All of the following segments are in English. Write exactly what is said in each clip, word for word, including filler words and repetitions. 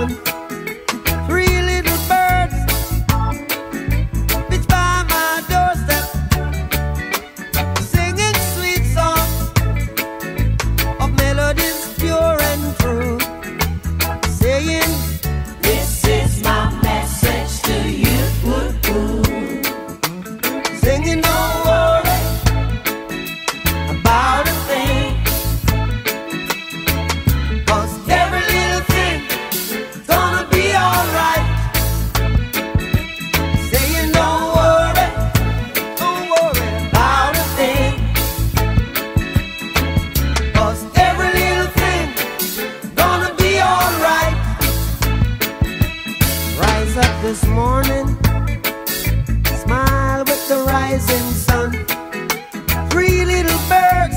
sun. Three little birds pitch by my doorstep, singing sweet songs of melodies pure and true, saying, this is my message to you. Singing, don't worry about a thing, 'cause every little thing's gonna be alright. Saying, don't worry, don't worry about a thing, 'cause every little thing's gonna be alright. Rise up this morning, smile with the rising sun. Three little birds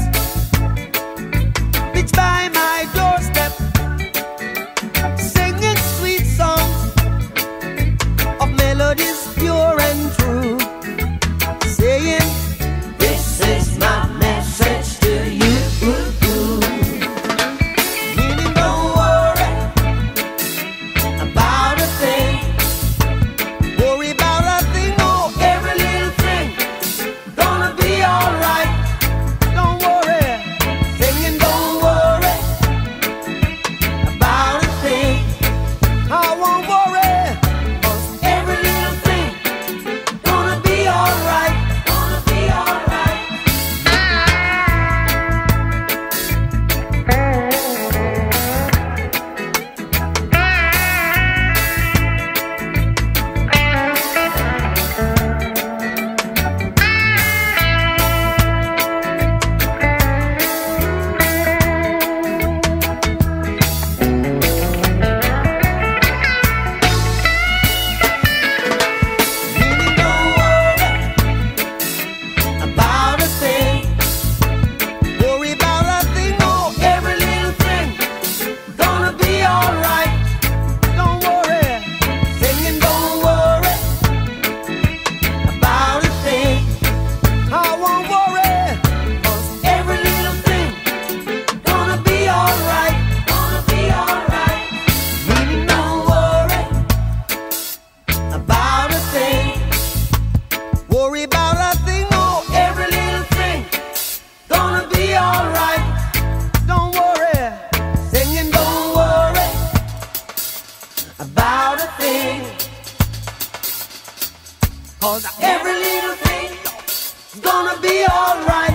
pitch by my doorstep, singing sweet songs of melodies pure and true, saying, This is my message to you. meaning don't worry about a thing, worry about a thing, oh, every little thing gonna be alright. Don't worry, singing don't worry about a thing. I won't worry, 'cause every little thing gonna be alright. Gonna be alright. Meaning don't worry about a thing, worry about a thing, oh, every little thing gonna be alright. Don't worry, singing don't worry about a thing. I won't worry, 'cause every little thing gonna be alright. Gonna be alright. Meaning don't worry about a thing, worry about a thing, oh, every little thing gonna be alright. Don't worry, singing don't worry about a thing, 'cause every little thing gonna be alright.